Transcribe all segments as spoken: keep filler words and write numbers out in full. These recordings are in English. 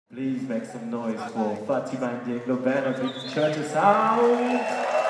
Please make some noise for Fatima and the Anglo Band of the Church of Sound.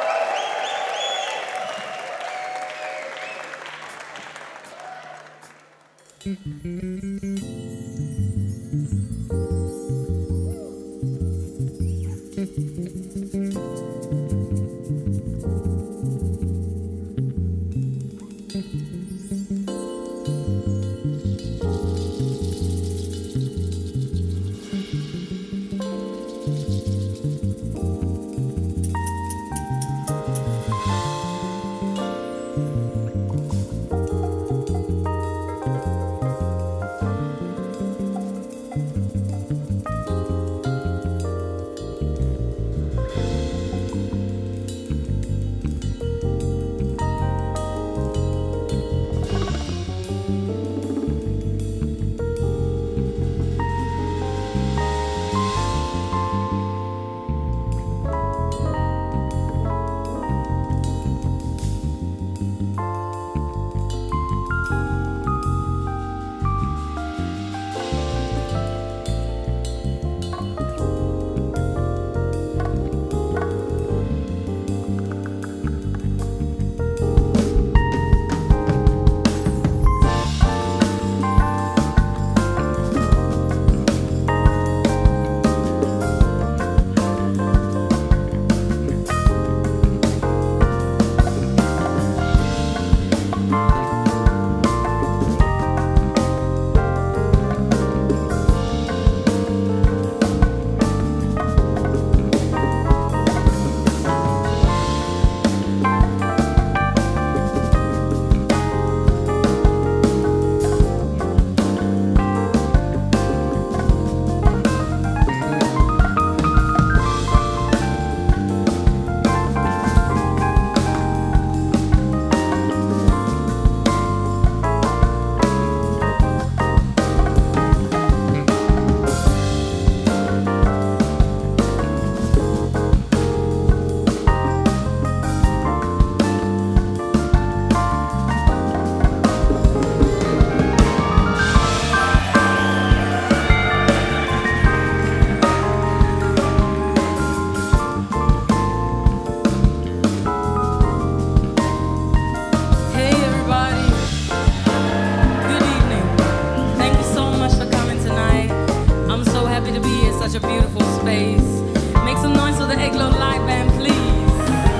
Such a beautiful space. Make some noise for the Eglo Live Band, please.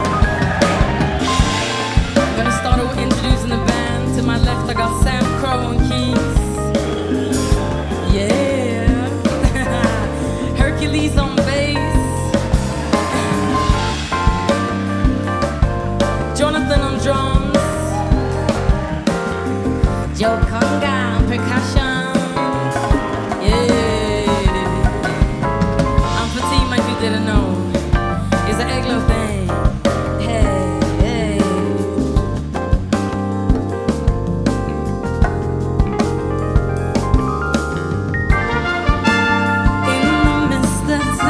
I'm gonna start with introducing the band. To my left, I got Sam Crow on keys. Yeah. Hercules on bass. Jonathan on drums. Joe Conga on percussion. Didn't know it's an Eglo thing. Hey, hey. In the midst of time.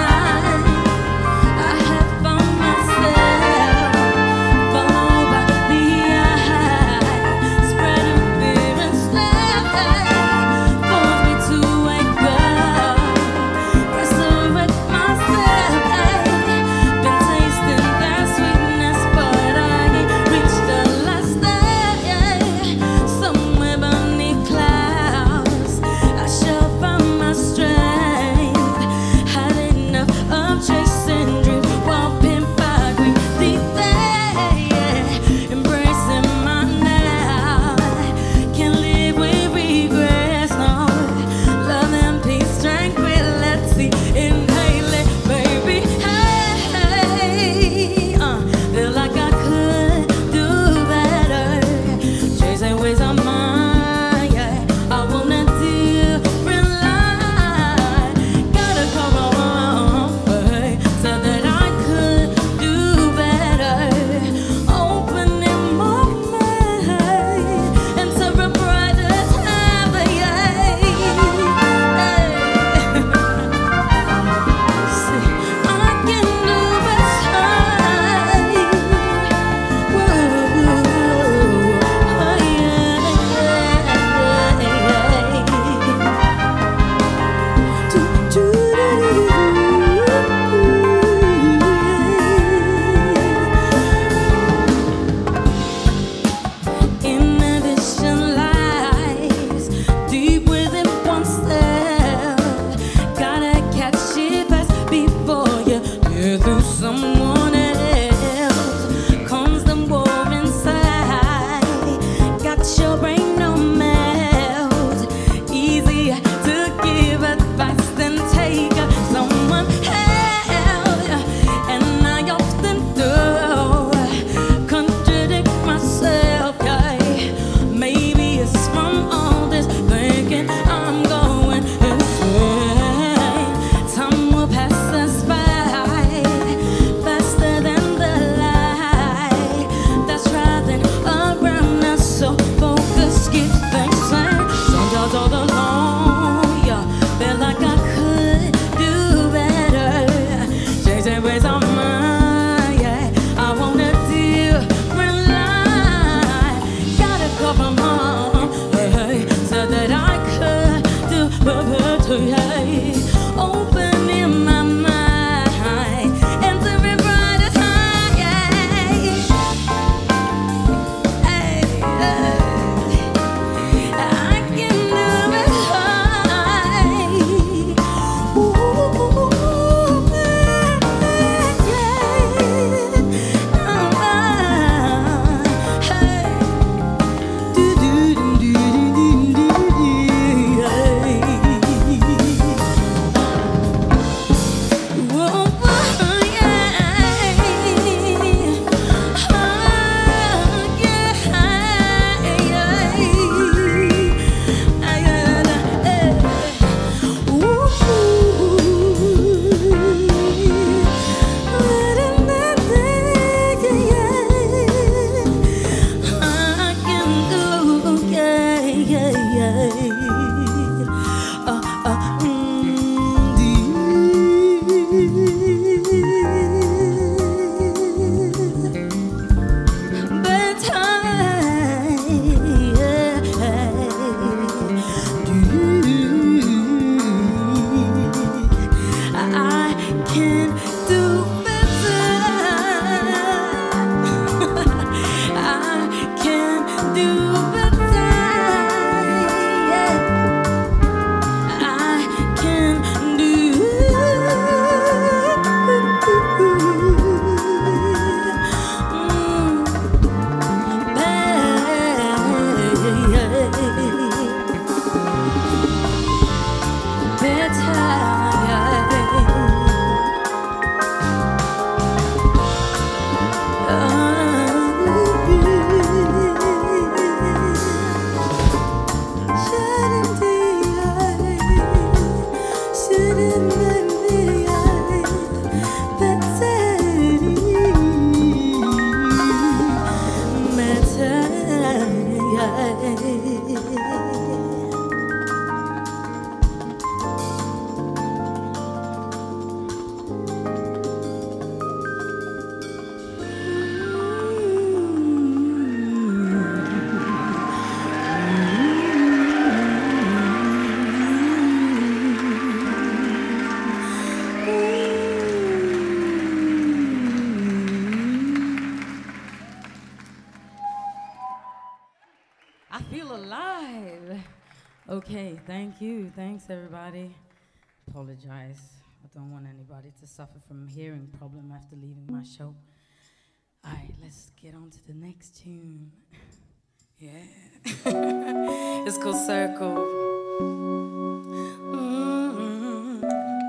can do better. I can do better. Yeah. I can do I feel alive. Okay, thank you. Thanks, everybody. Apologize. I don't want anybody to suffer from hearing problem after leaving my show. All right, let's get on to the next tune. Yeah. It's called Circle. Mm-hmm.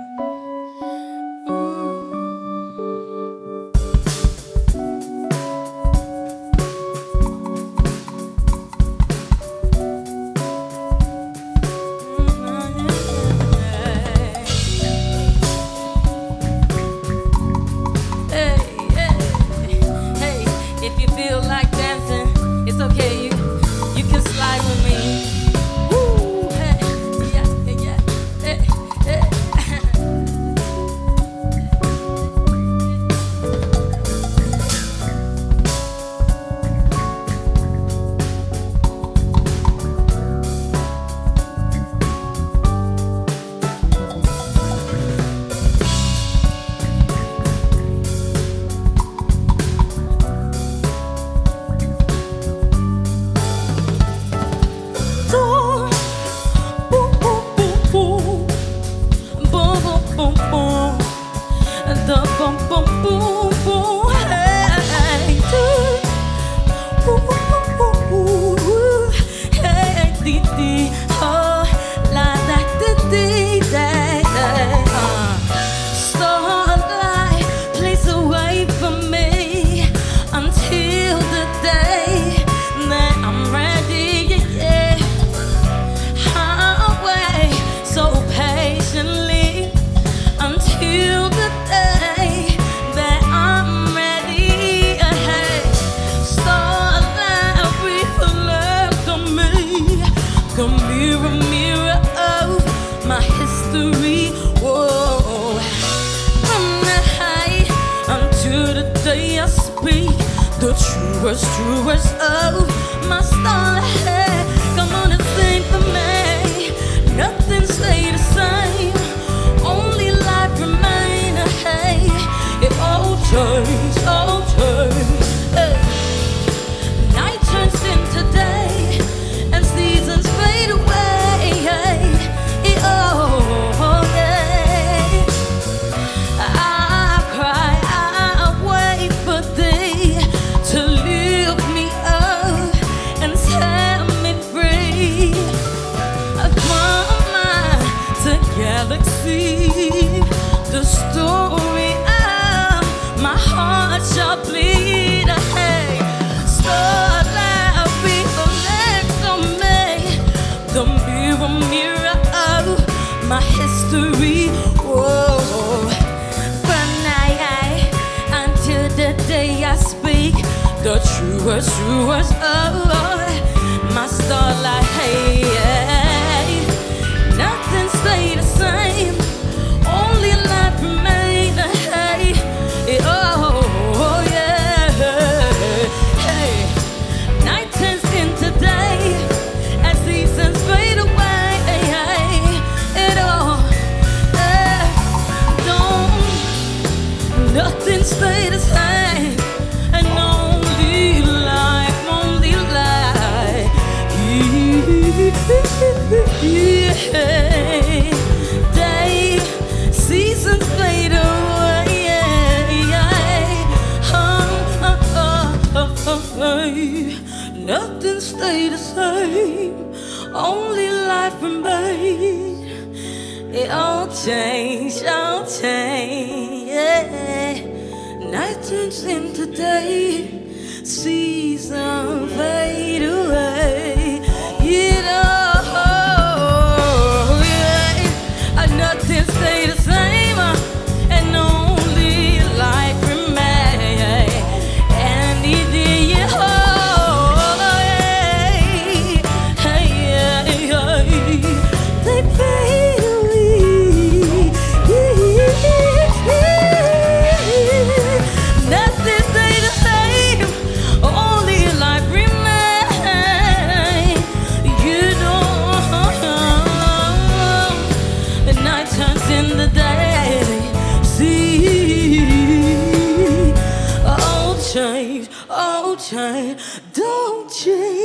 The truest, truest of my starlight. Come on and sing for me. Nothing stay the same. Only life remain. Hey, it all turns, all turns. Hey. Night turns into day, and seasons fade away. Hey, it all, yeah. I cry, I wait for thee to lift me up and set me free. From mind to galaxy, the story of my heart shall bleed. Hey, starlight reflects on me, the mirror, mirror of my history. Whoa, from night until the day I speak, the truest, truest of my starlight. Hey, hey, nothing stay the same. Only life remain. Hey, it, oh yeah. Hey, night turns into day, and seasons fade away. Hey, it all, eh, don't turns into day, season fade away. You know, yeah, nothing stay the same, and only life remains. And it is you, they fade away. Nothing stay the same, only life remains. You know, the night turns into day. See, oh change, oh change, don't change.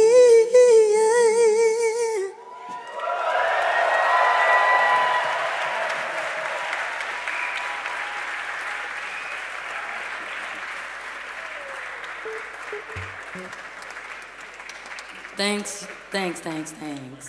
Thanks, thanks, thanks, thanks.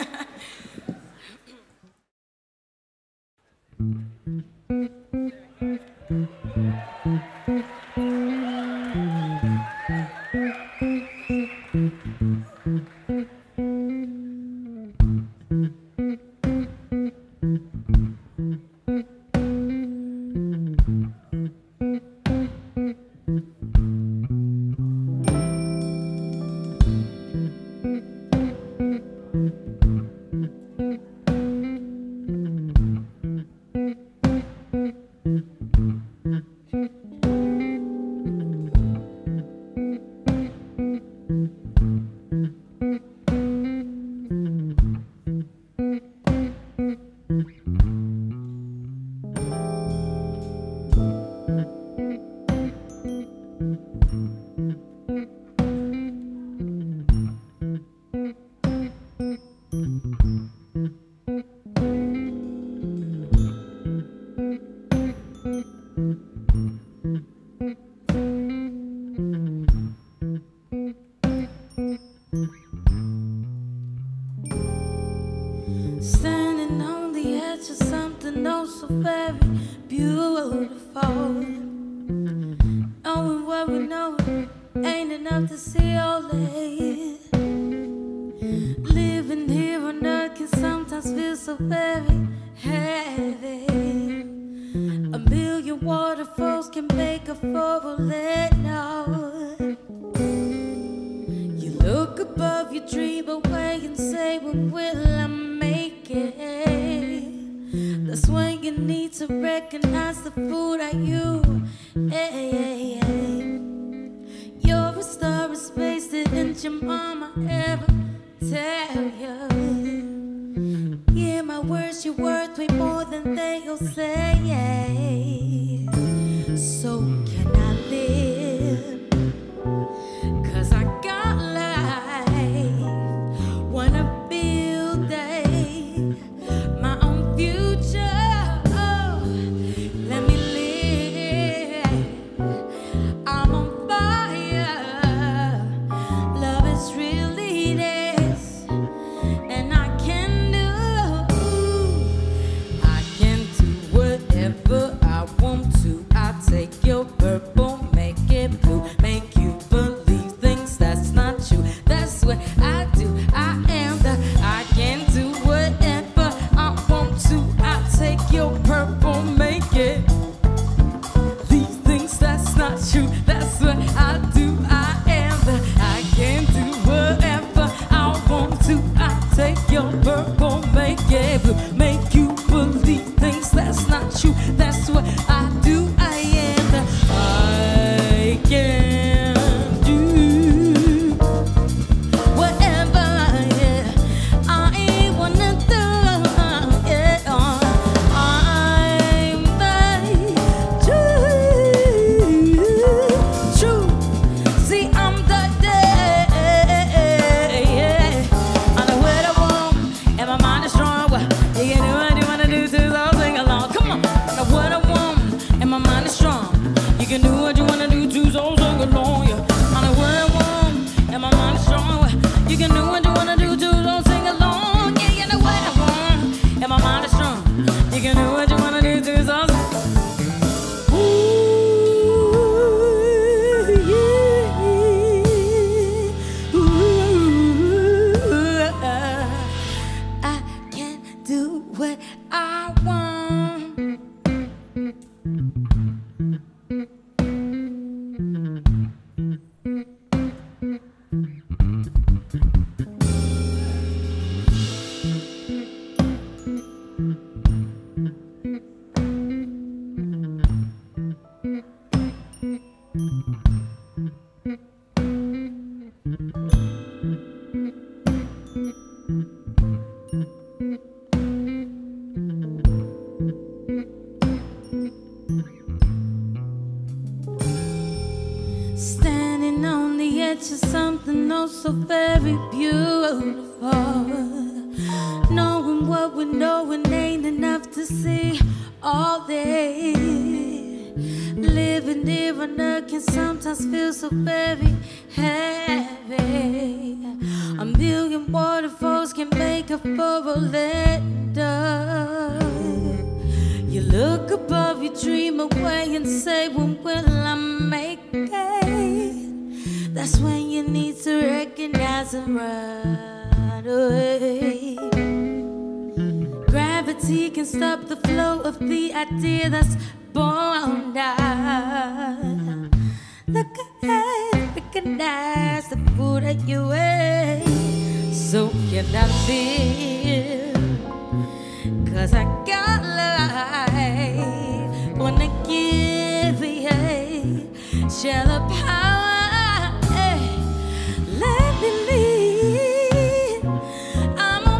Standing on the edge of something oh so very beautiful. Knowing what we know ain't enough to see all it. Living here on earth can sometimes feel so very heavy. A million waterfalls can make a four-legged note. You look above your dream away and say, when will I make it? That's when you need to recognize the fool that you ate. You're a star of space, didn't your mama ever tell you? Yeah, my words, you're worth way more than they'll say. So can I live? Cause I got life. Wanna build a, my own future. Oh, let me live. I'm on fire. Love is really this, and I can do, I can do whatever I want to. I take your purple, make it blue, make you believe things that's not true. That's what I do. I am the, I can do whatever I want to. I take your purple, make it these things that's not true. That's what I do. I am the, I can do whatever I want to. I take your purple, make it blue, make you believe things that's not true. That's what I do. I am the, I can do whatever, yeah, I wanna do, yeah. I'm the true, true. See, I'm the day, yeah. I know what I want, and my mind is strong. Well, you can do what you wanna do to all sing along. Come on, I know what I want. get you something oh so very beautiful. Knowing what we know it ain't enough to see all day. Living near a nut can sometimes feel so very heavy. A million waterfalls can make up for a letter. You look above, you dream away and say, when will I make it? That's when you need to recognize and run away. Gravity can stop the flow of the idea that's born down. Look ahead, recognize the food that you ate. So can I live? Cause I got life. Wanna give you share the power. Let me lead. I'm on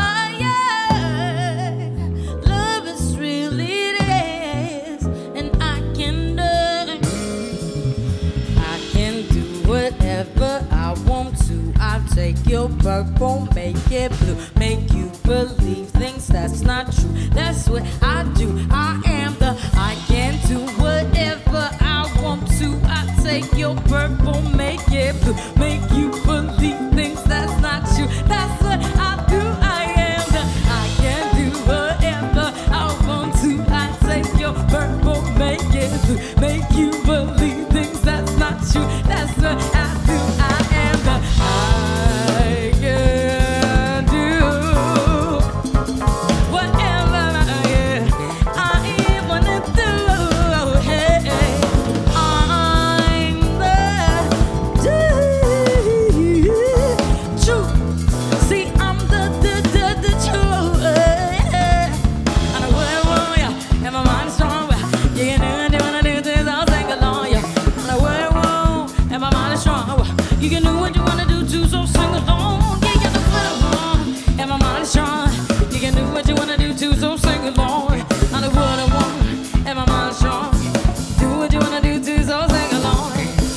fire. Love is really it is. And I can do I can do whatever I want to. I'll take your purple, make it blue, make you believe things that's not true. That's what I do. I am the I can do whatever I want to. I take your purple, make it blue, make you believe things that's not true. That's what I do. I am the I can do whatever I want to. I take your purple, make it blue, make you believe things that's not true. That's what I do. I am the I can do whatever yeah, I wanna do. Hey, I'm the truth. See, I'm the the the the truth. I know what I want, yeah, and my mind is strong. You can do what you wanna do, things I'll sing along, yeah. I know what I want, and my mind is strong. You can do what you wanna do too, so sing along. Yeah, you know what I want, and my mind is strong. You can do what you wanna do too, so sing along. I know what I want, and my mind is strong. Do what you wanna do too, so sing along.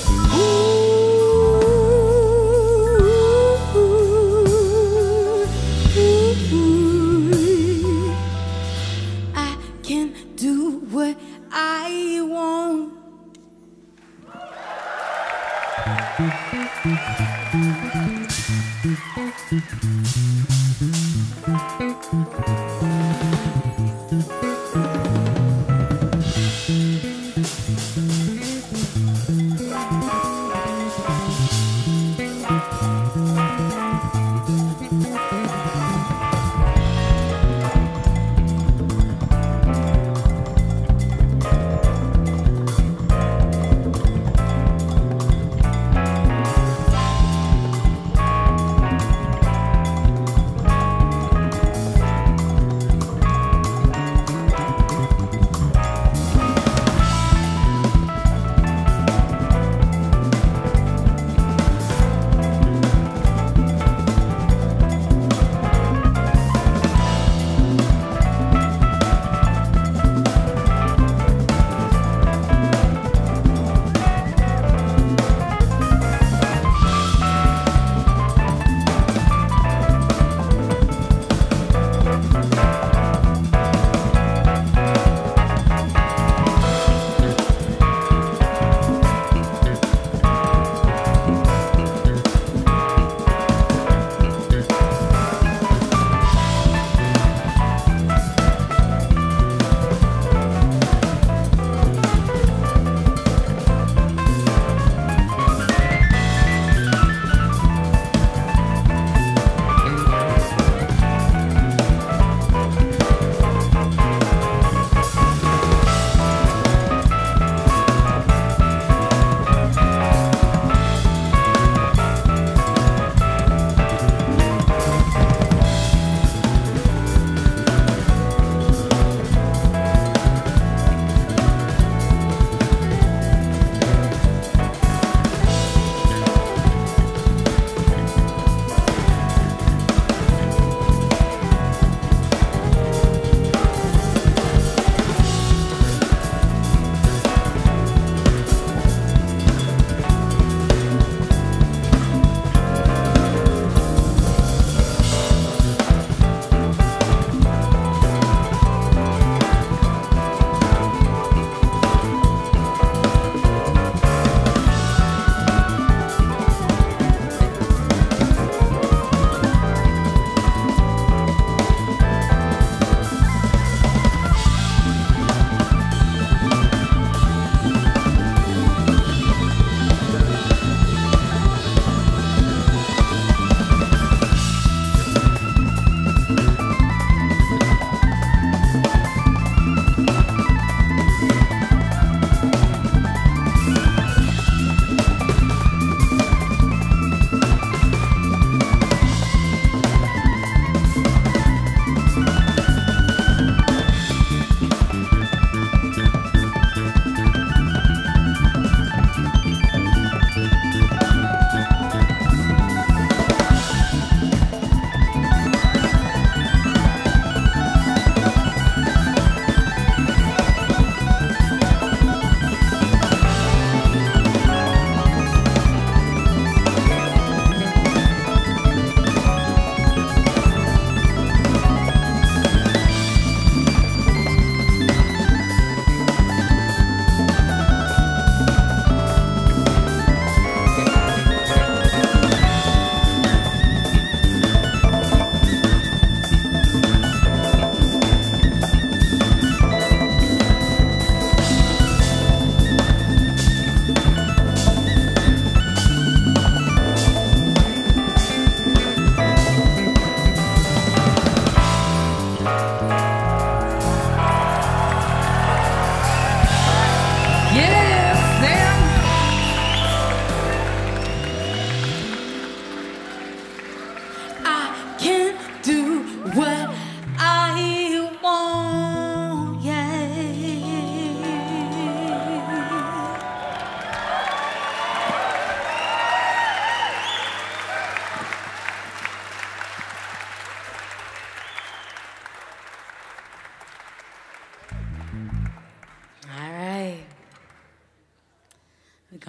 Ooh, I can do what I want.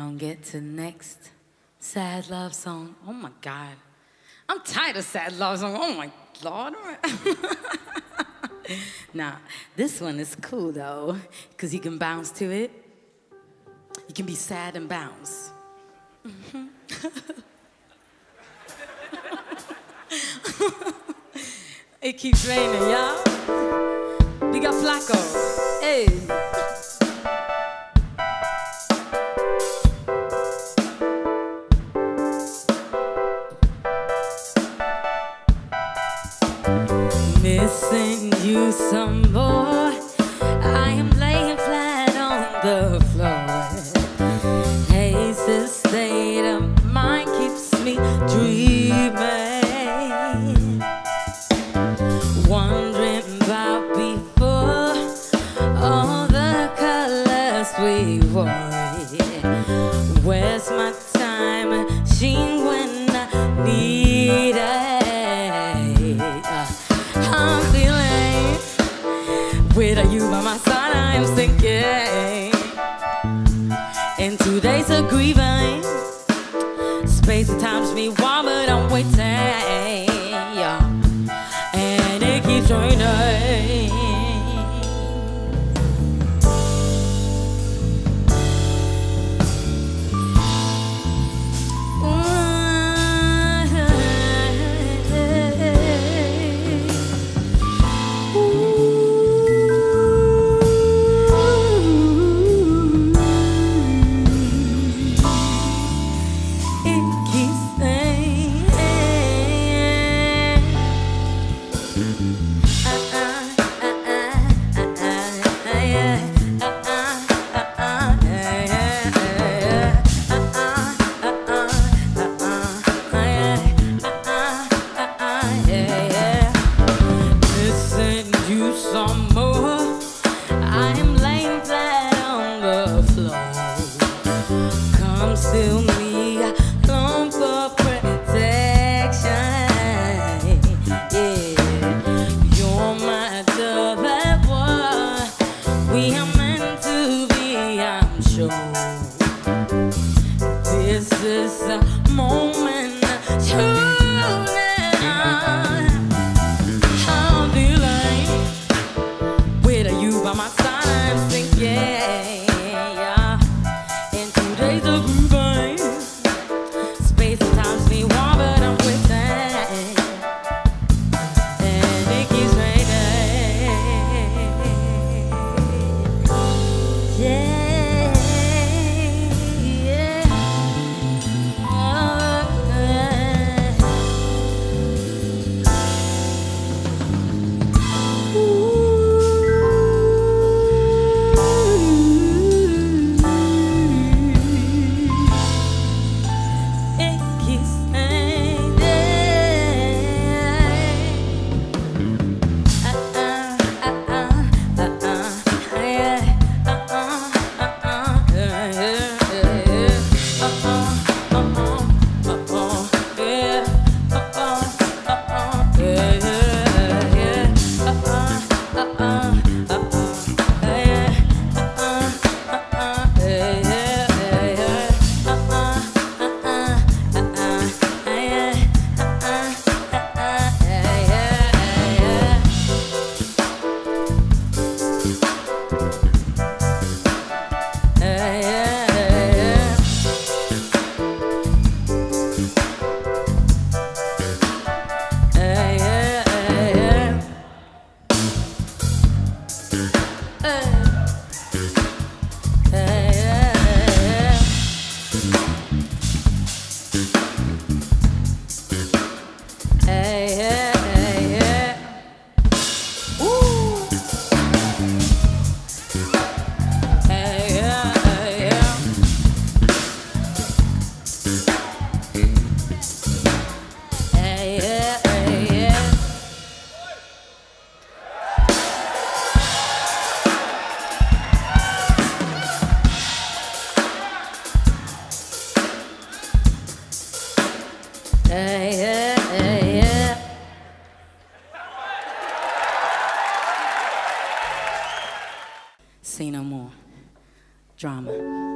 Gonna get to the next sad love song. Oh my God. I'm tired of sad love songs. Oh my Lord. Nah, this one is cool though, because you can bounce to it. You can be sad and bounce. Mm-hmm. It keeps raining, y'all. We got Flacco. Hey. Missing you some more. I am laying flat on the floor. Hazy state of mind keeps me dreaming, wondering about before all the colors we wore. Where's my time machine when I need it? I'm feeling, without you by my side I'm sinking, and two days of grieving. Space and time's me warm, but I'm waiting, yeah. And it keeps raining. Say no more drama.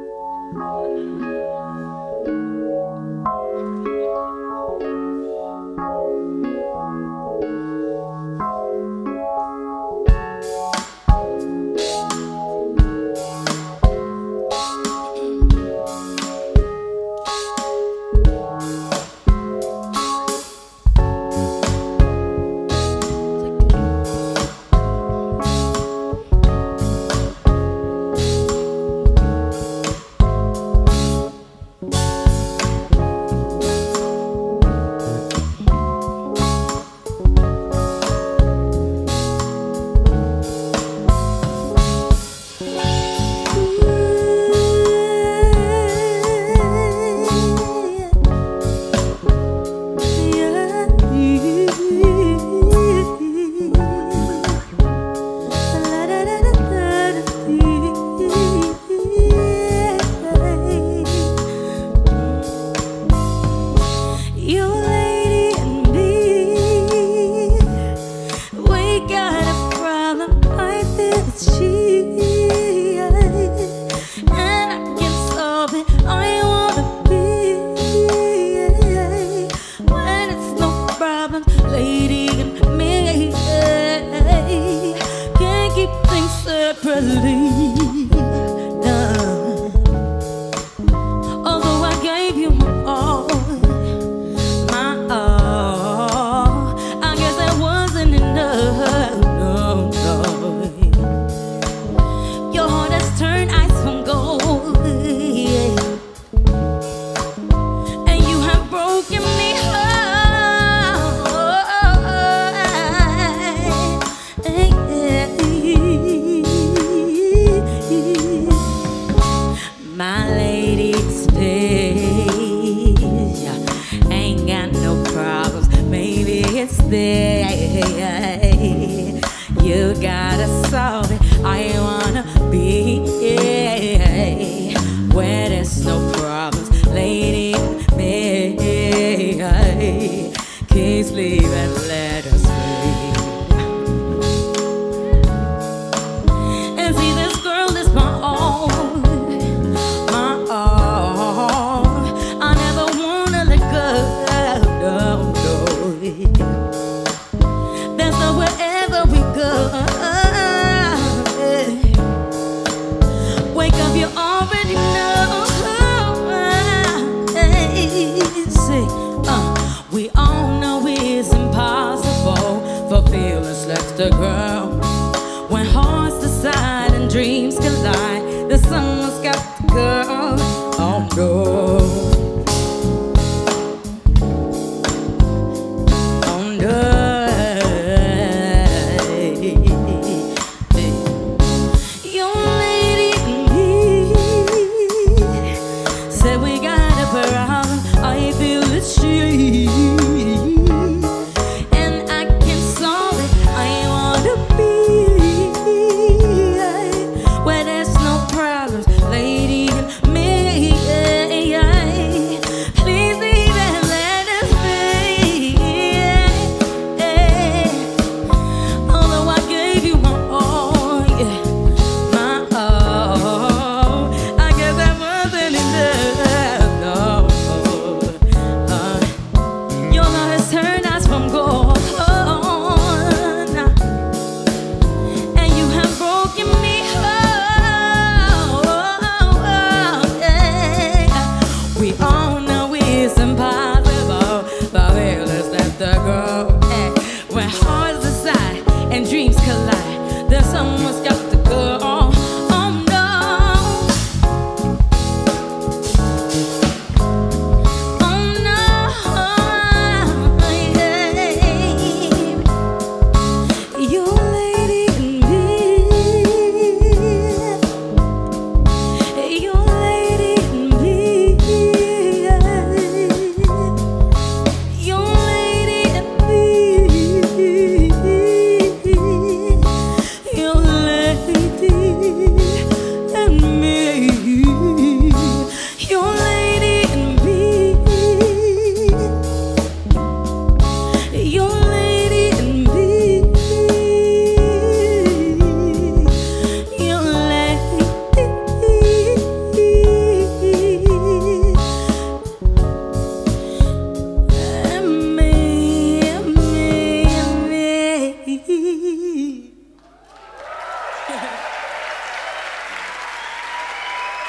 Where there's no problems.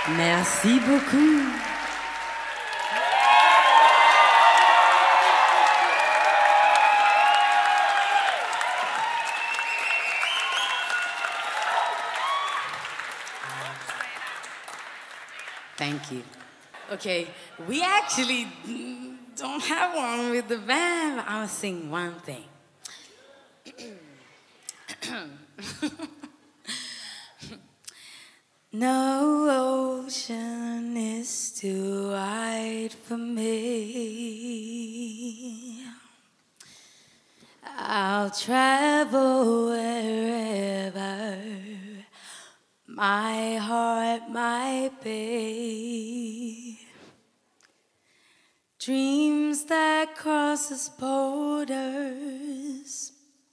Merci beaucoup. Thank you. Okay, we actually don't have one with the band. I'm gonna sing one thing. No ocean is too wide for me. I'll travel wherever my heart might be. Dreams that crosses borders,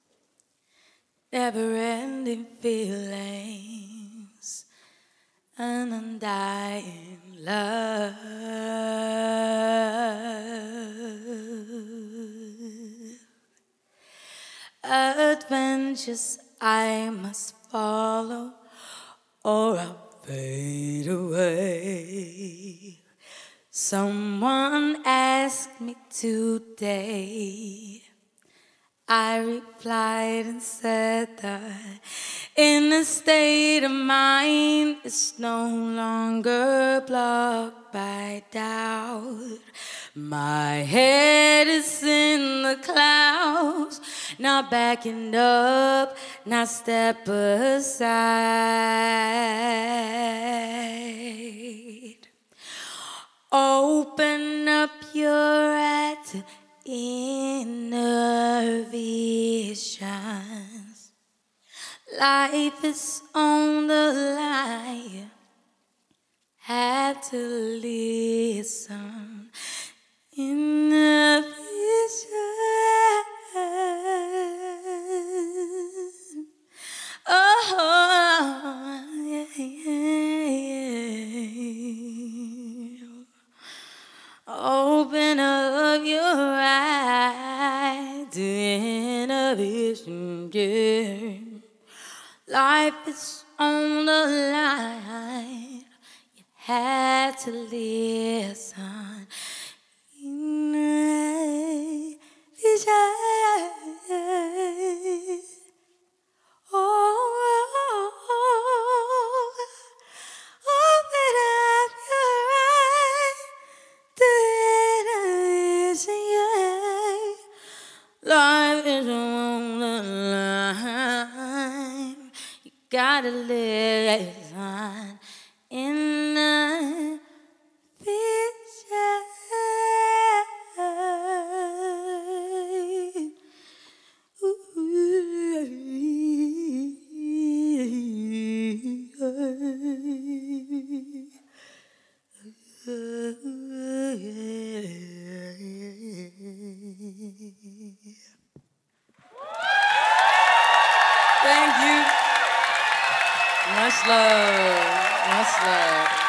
never-ending feelings, an undying love. Adventures I must follow, or I'll fade away. Someone asked me today, I replied and said that in a state of mind it's no longer blocked by doubt. My head is in the clouds, not backing up, not step aside. Open up your eyes to inner visions. Life is on the line. Have to listen. Inner vision. Oh, yeah, yeah, yeah. Open up your eyes to inner vision, yeah. Life is on the line. You had to listen. Inner vision. Oh, open up your eyes to inner vision, yeah. Life is on the line. You gotta listen. Inner vision. Thank you. Much love. Much love.